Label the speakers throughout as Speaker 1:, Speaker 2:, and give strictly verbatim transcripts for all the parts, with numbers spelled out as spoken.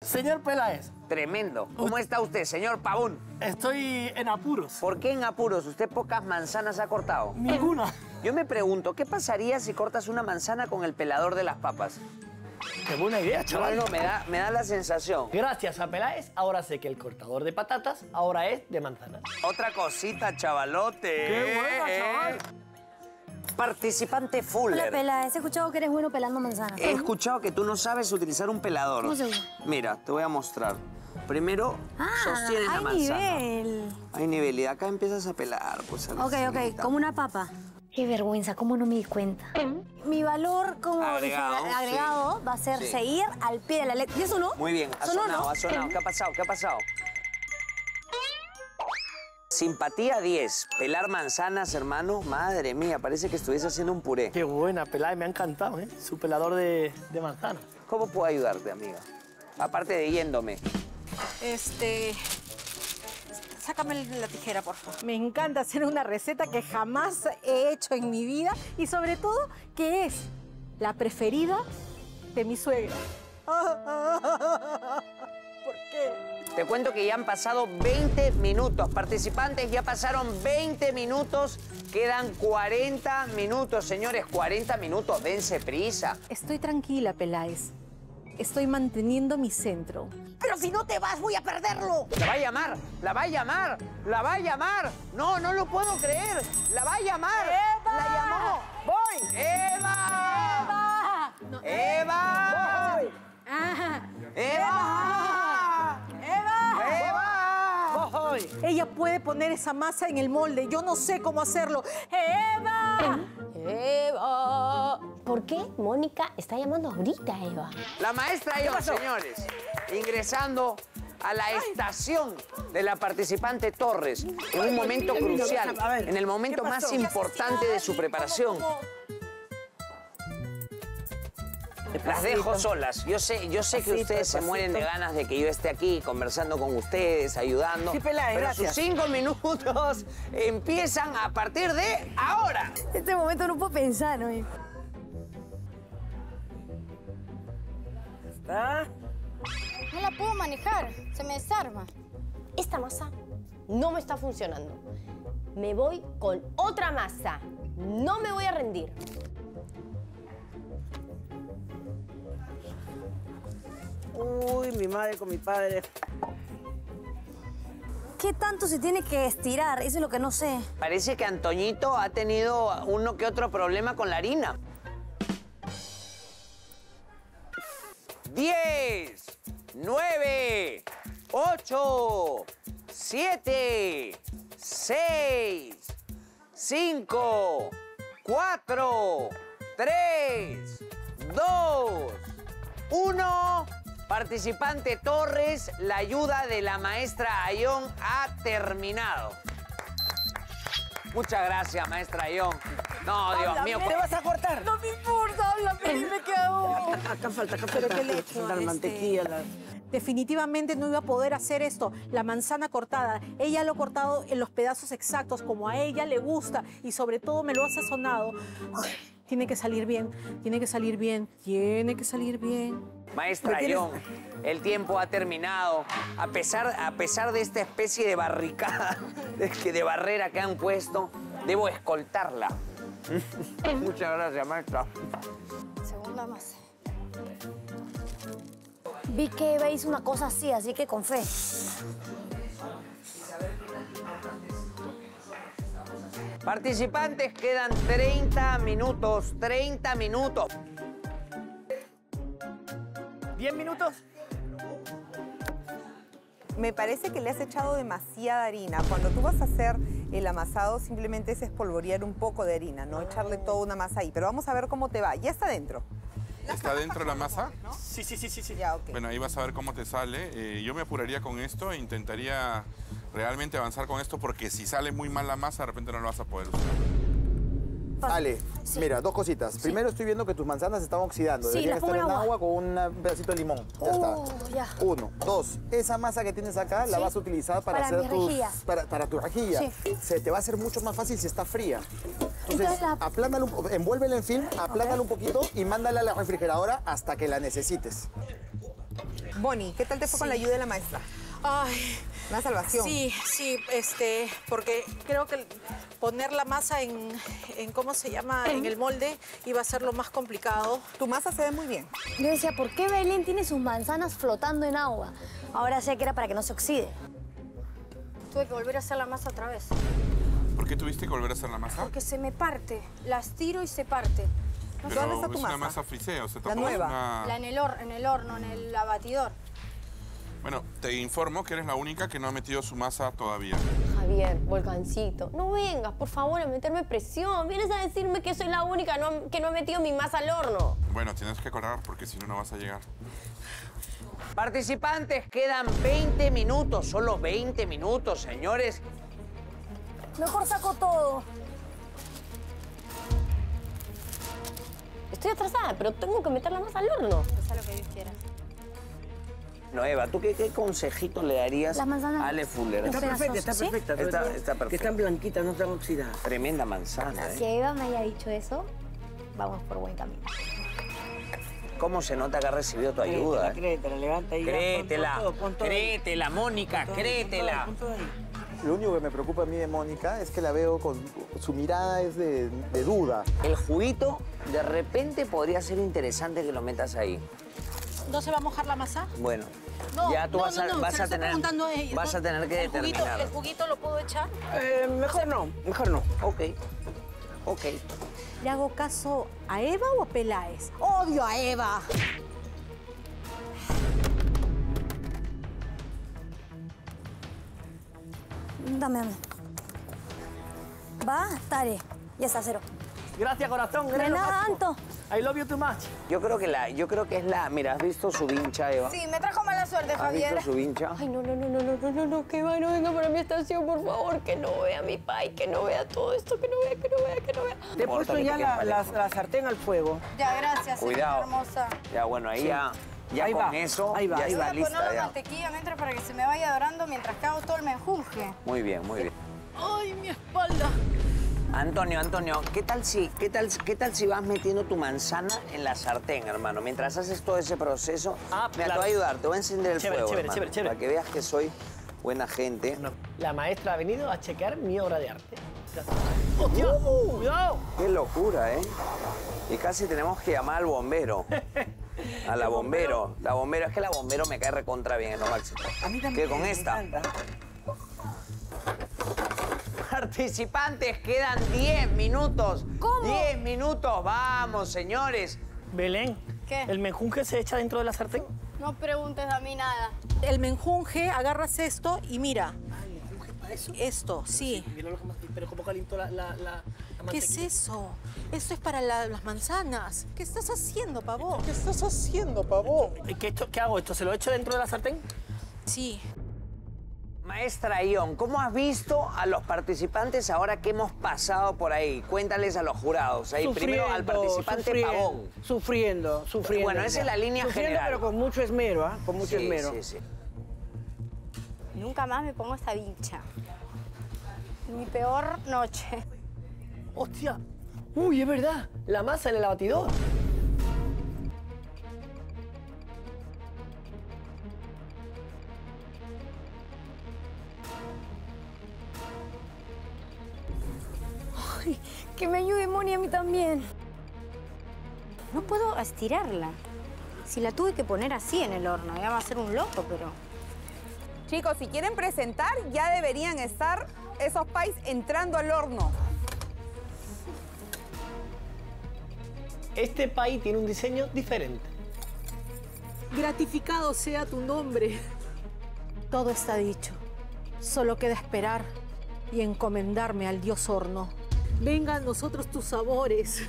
Speaker 1: Señor Peláez.
Speaker 2: Tremendo. ¿Cómo está usted, señor Pavón?
Speaker 1: Estoy en apuros.
Speaker 2: ¿Por qué en apuros? ¿Usted pocas manzanas ha cortado?
Speaker 1: Ninguna.
Speaker 2: Yo me pregunto, ¿qué pasaría si cortas una manzana con el pelador de las papas?
Speaker 1: Qué buena idea, chaval.
Speaker 2: No, no, me da, me da la sensación.
Speaker 1: Gracias a Peláez, ahora sé que el cortador de patatas ahora es de manzanas.
Speaker 2: Otra cosita, chavalote.
Speaker 1: ¡Qué buena, chaval!
Speaker 2: Participante Fuller.
Speaker 3: Hola, Peláez. He escuchado que eres bueno pelando manzanas.
Speaker 2: He escuchado que tú no sabes utilizar un pelador.
Speaker 3: ¿Cómo se usa?
Speaker 2: Mira, te voy a mostrar. Primero,
Speaker 3: Ah,
Speaker 2: sostienes la
Speaker 3: hay
Speaker 2: manzana.
Speaker 3: nivel.
Speaker 2: Hay nivel. Y de acá empiezas a pelar, pues. A la
Speaker 3: Ok, ok.
Speaker 2: cinta.
Speaker 3: Como una papa. Qué vergüenza, ¿cómo no me di cuenta? Mi valor como
Speaker 2: Agregado,
Speaker 3: dije, agregado
Speaker 2: sí.
Speaker 3: va a ser
Speaker 2: Sí.
Speaker 3: seguir al pie de la letra. ¿Y eso no?
Speaker 2: Muy bien, ha
Speaker 3: ¿Sonó,
Speaker 2: sonado,
Speaker 3: no?
Speaker 2: ha sonado. ¿Qué ha pasado? ¿Qué ha pasado? Simpatía diez. Pelar manzanas, hermano. Madre mía, parece que estuviese haciendo un puré.
Speaker 1: Qué buena, Peláez. Me ha encantado, ¿eh? Su pelador de, de manzanas.
Speaker 2: ¿Cómo puedo ayudarte, amiga? Aparte de yéndome.
Speaker 4: Este... Sácame la tijera, por favor. Me encanta hacer una receta que jamás he hecho en mi vida y sobre todo que es la preferida de mi suegra. ¿Por qué?
Speaker 2: Te cuento que ya han pasado veinte minutos. Participantes, ya pasaron veinte minutos. Quedan cuarenta minutos, señores. cuarenta minutos, dense prisa.
Speaker 4: Estoy tranquila, Peláez. Estoy manteniendo mi centro. Pero si no te vas, voy a perderlo.
Speaker 2: La va a llamar, la va a llamar, la va a llamar. No, no lo puedo creer. La va a llamar.
Speaker 4: ¡Eva!
Speaker 2: La llamó.
Speaker 4: ¡Voy!
Speaker 2: ¡Eva!
Speaker 4: No.
Speaker 2: ¡Eva!
Speaker 4: ¡Voy! Ah.
Speaker 2: ¡Eva!
Speaker 4: ¡Eva!
Speaker 2: ¡Eva!
Speaker 1: ¡Voy!
Speaker 4: Ella puede poner esa masa en el molde. Yo no sé cómo hacerlo. ¡Eva! ¡Eva!
Speaker 5: ¿Por qué Mónica está llamando ahorita a Eva?
Speaker 2: La maestra Ion, señores, ingresando a la estación de la participante Torres en un momento crucial, en el momento más importante de su preparación. Las dejo solas. Yo sé, yo sé que ustedes se mueren de ganas de que yo esté aquí conversando con ustedes, ayudando.
Speaker 4: Sí, Peláez,
Speaker 2: pero
Speaker 4: gracias.
Speaker 2: sus cinco minutos empiezan a partir de ahora.
Speaker 3: Este momento no puedo pensar, ¿no?
Speaker 6: No la puedo manejar, se me desarma.
Speaker 5: Esta masa no me está funcionando. Me voy con otra masa. No me voy a rendir.
Speaker 7: Uy, mi madre con mi padre.
Speaker 3: ¿Qué tanto se tiene que estirar? Eso es lo que no sé.
Speaker 2: Parece que Antoñito ha tenido uno que otro problema con la harina. Diez, nueve, ocho, siete, seis, cinco, cuatro, tres, dos, uno. Participante Torres, la ayuda de la maestra Ayón ha terminado. Muchas gracias, maestra Ayón. No, Dios mío.
Speaker 7: ¿Te vas a cortar?
Speaker 4: No me importa, háblame, dime qué hago.
Speaker 7: Acá falta, acá
Speaker 4: ¿Pero
Speaker 7: falta.
Speaker 4: qué le he hecho?
Speaker 7: La
Speaker 4: Este,
Speaker 7: mantequilla, la...
Speaker 4: Definitivamente no iba a poder hacer esto. La manzana cortada, ella lo ha cortado en los pedazos exactos, como a ella le gusta, y sobre todo me lo ha sazonado. Ay, tiene que salir bien, tiene que salir bien, tiene que salir bien.
Speaker 2: Maestra Ayón, el tiempo ha terminado. A pesar, a pesar de esta especie de barricada, de, que- de barrera que han puesto, debo escoltarla. Muchas gracias, maestra.
Speaker 6: Segunda masa.
Speaker 3: Vi que Eva hizo una cosa así, así que con fe.
Speaker 2: Participantes, quedan treinta minutos, treinta minutos.
Speaker 1: ¿Diez minutos?
Speaker 8: Me parece que le has echado demasiada harina. Cuando tú vas a hacer el amasado, simplemente es espolvorear un poco de harina, no echarle toda una masa ahí. Pero vamos a ver cómo te va. Ya está dentro.
Speaker 9: ¿Está dentro la masa?
Speaker 1: Sí, sí, sí, sí, sí.
Speaker 8: Ya, ok.
Speaker 9: Bueno, ahí vas a ver cómo te sale. Eh, yo me apuraría con esto e intentaría realmente avanzar con esto porque si sale muy mal la masa, de repente no lo vas a poder usar.
Speaker 10: Ale, mira, dos cositas. Primero estoy viendo que tus manzanas se están oxidando.
Speaker 3: Sí,
Speaker 10: Deberían
Speaker 3: las pongo
Speaker 10: estar
Speaker 3: en
Speaker 10: en
Speaker 3: agua.
Speaker 10: agua con un pedacito de limón. Ya
Speaker 3: Uh,
Speaker 10: está.
Speaker 3: ya.
Speaker 10: Uno. Dos, esa masa que tienes acá la
Speaker 3: Sí.
Speaker 10: vas a utilizar para,
Speaker 3: Para
Speaker 10: hacer
Speaker 3: mi
Speaker 10: tus...
Speaker 3: rejilla.
Speaker 10: Para, para tu rejilla.
Speaker 3: Sí.
Speaker 10: Se te va a hacer mucho más fácil si está fría. Entonces,
Speaker 3: Entonces la-
Speaker 10: aplánala un po- envuélvela en film, aplánala un poquito y mándala a la refrigeradora hasta que la necesites.
Speaker 8: Bonnie, ¿qué tal te fue
Speaker 4: Sí.
Speaker 8: con la ayuda de la maestra?
Speaker 4: Ay,
Speaker 8: Una salvación.
Speaker 4: sí, sí, este, porque creo que poner la masa en, en ¿cómo se llama? En el molde iba a ser lo más complicado.
Speaker 8: Tu masa se ve muy bien.
Speaker 3: Yo decía, ¿por qué Belén tiene sus manzanas flotando en agua? Ahora sé que era para que no se oxide.
Speaker 6: Tuve que volver a hacer la masa otra vez.
Speaker 9: ¿Por qué tuviste que volver a hacer la masa?
Speaker 6: Porque se me parte. Las tiro y se parte.
Speaker 9: Pero
Speaker 8: ¿Dónde está tu
Speaker 9: es una
Speaker 8: masa?
Speaker 9: masa frisee, o sea,
Speaker 8: La
Speaker 9: tampoco es
Speaker 8: nueva.
Speaker 9: una...
Speaker 6: La en el, hor en el horno, en el abatidor.
Speaker 9: Bueno, te informo que eres la única que no ha metido su masa todavía.
Speaker 5: Javier, Volcancito, no vengas, por favor, a meterme presión. Vienes a decirme que soy la única no- que no ha metido mi masa al horno.
Speaker 9: Bueno, tienes que correr porque si no, no vas a llegar.
Speaker 2: Participantes, quedan veinte minutos, solo veinte minutos, señores.
Speaker 3: Mejor saco todo.
Speaker 5: Estoy atrasada, pero tengo que meter la masa al horno.
Speaker 6: Haz lo que Dios quiera.
Speaker 2: No, Eva, ¿tú qué, qué consejito le darías
Speaker 3: Las manzanas.
Speaker 2: a Ale Fuller?
Speaker 7: Está
Speaker 3: Pedazos,
Speaker 7: perfecta, está
Speaker 3: ¿sí?
Speaker 7: perfecta. sobre
Speaker 2: Está-
Speaker 7: todo
Speaker 2: está
Speaker 7: Que
Speaker 2: perfecta.
Speaker 7: están blanquitas, no están oxidadas.
Speaker 2: Tremenda manzana,
Speaker 3: Si
Speaker 2: ¿eh?
Speaker 3: Eva me haya dicho eso, vamos por buen camino.
Speaker 2: ¿Cómo se nota que ha recibido tu ayuda? eh?
Speaker 7: Créetela, levanta ahí. ya, pon
Speaker 2: Créetela,
Speaker 7: todo, pon todo ahí.
Speaker 2: créetela, Mónica,
Speaker 7: Pon todo ahí,
Speaker 2: créetela.
Speaker 7: pon todo ahí.
Speaker 10: Lo único que me preocupa a mí de Mónica es que la veo con... Su mirada es de, de duda.
Speaker 2: El juguito, de repente podría ser interesante que lo metas ahí.
Speaker 4: ¿No se va a mojar la masa?
Speaker 2: Bueno,
Speaker 4: No,
Speaker 2: ya tú
Speaker 4: no,
Speaker 2: vas a,
Speaker 4: no, no,
Speaker 2: vas
Speaker 4: se lo
Speaker 2: a
Speaker 4: estoy
Speaker 2: tener,
Speaker 4: preguntando a ella.
Speaker 2: vas a tener que
Speaker 4: ¿El juguito,
Speaker 2: determinar.
Speaker 4: ¿El juguito lo puedo echar?
Speaker 7: Eh, mejor no, mejor no.
Speaker 2: Ok, ok.
Speaker 4: ¿Le hago caso a Eva o a Peláez? ¡Odio a Eva!
Speaker 3: Dame, dame. Va, Tare. Ya está, cero.
Speaker 1: Gracias, corazón.
Speaker 3: De
Speaker 1: eres lo
Speaker 3: nada,
Speaker 1: máximo.
Speaker 3: Anto.
Speaker 1: I love you too much.
Speaker 2: Yo creo que la, yo creo que es la, mira, ¿has visto su vincha, Eva?
Speaker 6: Sí, me trajo mala suerte,
Speaker 2: ¿Has
Speaker 6: Javier.
Speaker 2: visto su vincha?
Speaker 5: Ay, no, no, no, no, no, no, no, no, que va, no venga para mi estación, por favor, que no vea a mi pai, que no vea todo esto, que no vea, que no vea, que no vea.
Speaker 7: Te he
Speaker 2: Importa
Speaker 7: puesto
Speaker 2: que
Speaker 7: ya
Speaker 2: te
Speaker 7: la,
Speaker 2: quede
Speaker 7: la-
Speaker 2: parejo.
Speaker 7: la sartén al fuego.
Speaker 6: Ya, gracias,
Speaker 2: Cuidado.
Speaker 6: señorita hermosa.
Speaker 2: Ya, bueno, ahí ya, ya
Speaker 7: Ahí
Speaker 2: con
Speaker 7: va,
Speaker 2: eso
Speaker 7: ahí va,
Speaker 2: ya
Speaker 7: ahí
Speaker 6: Le voy
Speaker 2: está
Speaker 6: a poner
Speaker 2: lista
Speaker 6: la
Speaker 2: ya.
Speaker 6: mantequilla mientras para que se me vaya dorando mientras que hago todo el menjunje.
Speaker 2: Muy bien, muy bien.
Speaker 4: ¡Ay, mi espalda!
Speaker 2: Antonio, Antonio, ¿qué tal si, qué tal, qué tal si vas metiendo tu manzana en la sartén, hermano? Mientras haces todo ese proceso,
Speaker 1: Ah,
Speaker 2: mira,
Speaker 1: claro.
Speaker 2: te voy a ayudar, te voy a encender el
Speaker 1: Chévere,
Speaker 2: fuego,
Speaker 1: chévere,
Speaker 2: hermano,
Speaker 1: chévere, chévere.
Speaker 2: para que veas que soy buena gente.
Speaker 1: No, la maestra ha venido a chequear mi obra de arte. ¡Hostia! ¡Cuidado!
Speaker 2: Qué locura, ¿eh? Y casi tenemos que llamar al bombero. A la bombero. La bombero, es que la bombero me cae recontra bien, es lo máximo.
Speaker 7: A mí también.
Speaker 2: ¿Qué con
Speaker 7: me
Speaker 2: esta?
Speaker 7: encanta.
Speaker 2: Participantes, quedan diez minutos.
Speaker 3: ¿Cómo?
Speaker 2: diez minutos, vamos, señores.
Speaker 1: Belén,
Speaker 6: ¿Qué?
Speaker 1: ¿el menjunje se echa dentro de la sartén?
Speaker 6: No preguntes a mí nada.
Speaker 4: El menjunje, agarras esto y mira. Esto, sí.
Speaker 1: Mira lo que más- pero cómo calentó la, la, la, la
Speaker 4: ¿Qué es
Speaker 1: mantequilla.
Speaker 4: eso? Esto es para la- las manzanas. ¿Qué estás haciendo, pavo?
Speaker 10: ¿Qué estás haciendo, pavo?
Speaker 1: ¿Qué, esto, ¿Qué hago? ¿Esto se lo echo dentro de la sartén?
Speaker 4: Sí.
Speaker 2: Maestra Ion, ¿cómo has visto a los participantes ahora que hemos pasado por ahí? Cuéntales a los jurados. Ahí, primero al
Speaker 7: Sufriendo,
Speaker 2: participante
Speaker 7: sufriendo,
Speaker 2: pavón.
Speaker 7: Sufriendo, sufriendo.
Speaker 2: Bueno, esa es la línea
Speaker 7: Sufriendo,
Speaker 2: general.
Speaker 7: pero con mucho esmero, ¿ah? Con mucho
Speaker 2: Sí,
Speaker 7: esmero.
Speaker 2: sí, sí.
Speaker 6: Nunca más me pongo esta vincha. Mi peor noche.
Speaker 1: ¡Hostia! ¡Uy, es verdad! La masa en el abatidor.
Speaker 3: Ay, que me ayude Moni a mí también.
Speaker 6: No puedo estirarla. Si la tuve que poner así en el horno, ya va a ser un loco, pero...
Speaker 8: Chicos, si quieren presentar, ya deberían estar esos pies entrando al horno.
Speaker 1: Este país tiene un diseño diferente.
Speaker 4: Gratificado sea tu nombre. Todo está dicho. Solo queda esperar y encomendarme al dios horno. Venga a nosotros tus sabores.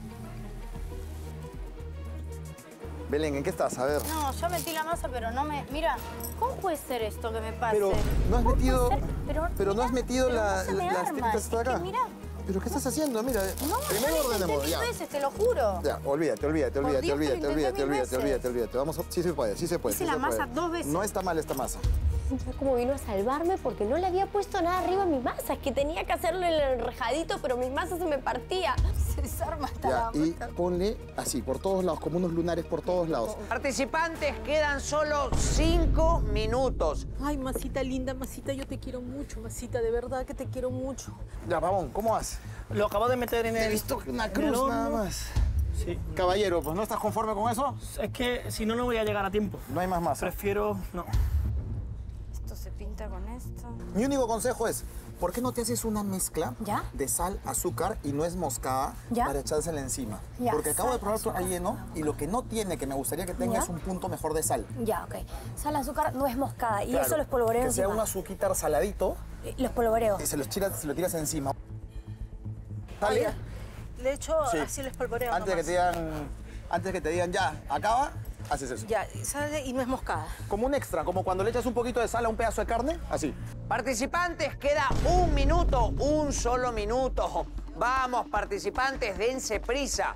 Speaker 10: Belén, ¿en qué estás? A ver.
Speaker 6: No, yo metí la masa, pero no me... Mira, ¿cómo puede ser esto que me pase?
Speaker 10: Pero no has
Speaker 6: ¿Cómo
Speaker 10: metido,
Speaker 6: puede ser? Pero,
Speaker 10: pero no has
Speaker 6: mira,
Speaker 10: metido
Speaker 6: pero
Speaker 10: la,
Speaker 6: no se me
Speaker 10: las
Speaker 6: arma.
Speaker 10: tiritas
Speaker 6: Es
Speaker 10: hasta
Speaker 6: que
Speaker 10: acá.
Speaker 6: mira,
Speaker 10: ¿Pero qué estás haciendo? Mira,
Speaker 6: no,
Speaker 10: primero
Speaker 6: yo lo intenté
Speaker 10: ordenemos,
Speaker 6: mil
Speaker 10: ya.
Speaker 6: veces, te lo juro.
Speaker 10: Ya, olvídate, olvídate,
Speaker 6: Por
Speaker 10: olvídate,
Speaker 6: Dios que lo
Speaker 10: olvídate,
Speaker 6: intenté
Speaker 10: olvídate,
Speaker 6: mil
Speaker 10: olvídate,
Speaker 6: veces.
Speaker 10: olvídate, olvídate. Vamos, a- sí se puede, sí se puede.
Speaker 6: Hice
Speaker 10: sí
Speaker 6: la
Speaker 10: se puede.
Speaker 6: masa dos veces.
Speaker 10: No está mal esta masa.
Speaker 5: Ya como vino a salvarme porque no le había puesto nada arriba a mi masa. Es que tenía que hacerlo en el enrejadito, pero mi masa se me partía. Se desarma hasta
Speaker 10: Ya,
Speaker 5: la
Speaker 10: y
Speaker 5: masa.
Speaker 10: ponle así, por todos lados, como unos lunares por todos lados.
Speaker 2: Participantes, quedan solo cinco minutos.
Speaker 4: Ay, masita linda, masita, yo te quiero mucho, masita, de verdad que te quiero mucho.
Speaker 10: Ya, Pavón, ¿cómo vas?
Speaker 1: Lo acabo de meter en
Speaker 10: He
Speaker 1: el...
Speaker 10: visto una
Speaker 1: en el
Speaker 10: cruz
Speaker 1: horno.
Speaker 10: nada más.
Speaker 1: Sí.
Speaker 10: Caballero, pues ¿no estás conforme con eso?
Speaker 1: Es que si no, no voy a llegar a tiempo.
Speaker 10: No hay más masa.
Speaker 1: Prefiero... no.
Speaker 6: Esto se pinta con esto.
Speaker 10: Mi único consejo es, ¿por qué no te haces una mezcla
Speaker 3: ¿Ya?
Speaker 10: de sal, azúcar y nuez moscada
Speaker 3: ¿Ya?
Speaker 10: para echársela encima?
Speaker 3: Ya,
Speaker 10: Porque acabo de
Speaker 3: sal,
Speaker 10: probar tu relleno y lo que no tiene, que me gustaría que tenga,
Speaker 3: ¿Ya?
Speaker 10: es un punto mejor de sal.
Speaker 3: Ya, ok. Sal, azúcar, nuez moscada. Y
Speaker 10: Claro,
Speaker 3: eso lo espolvoreo
Speaker 10: Que sea
Speaker 3: encima.
Speaker 10: un azuquitar saladito
Speaker 3: Eh, Lo espolvoreo.
Speaker 10: y se lo tiras, se lo tiras encima.
Speaker 4: Ah,
Speaker 10: ¿Sale?
Speaker 4: ya. Le echo
Speaker 10: Sí.
Speaker 4: así el espolvoreo
Speaker 10: Antes que,
Speaker 4: nomás.
Speaker 10: te digan, antes que te digan ya, acaba, haces eso.
Speaker 4: Ya, sale y no es moscada.
Speaker 10: Como un extra, como cuando le echas un poquito de sal a un pedazo de carne, así.
Speaker 2: Participantes, queda un minuto, un solo minuto. Vamos, participantes, dense prisa.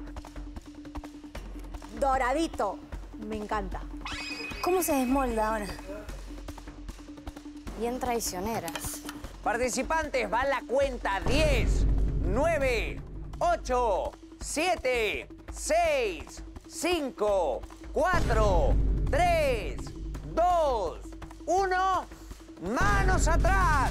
Speaker 4: Doradito. Me encanta.
Speaker 3: ¿Cómo se desmolda ahora?
Speaker 6: Bien traicioneras.
Speaker 2: Participantes, va la cuenta. diez, nueve, ocho, siete, seis, cinco, cuatro, tres, dos, uno. ¡Manos atrás!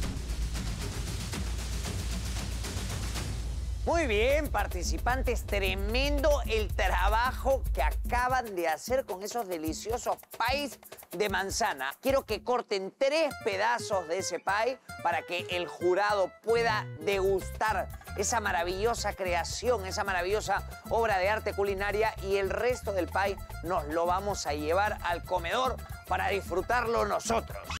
Speaker 2: Muy bien, participantes, tremendo el trabajo que acaban de hacer con esos deliciosos pies de manzana. Quiero que corten tres pedazos de ese pie para que el jurado pueda degustar esa maravillosa creación, esa maravillosa obra de arte culinaria, y el resto del pie nos lo vamos a llevar al comedor para disfrutarlo nosotros.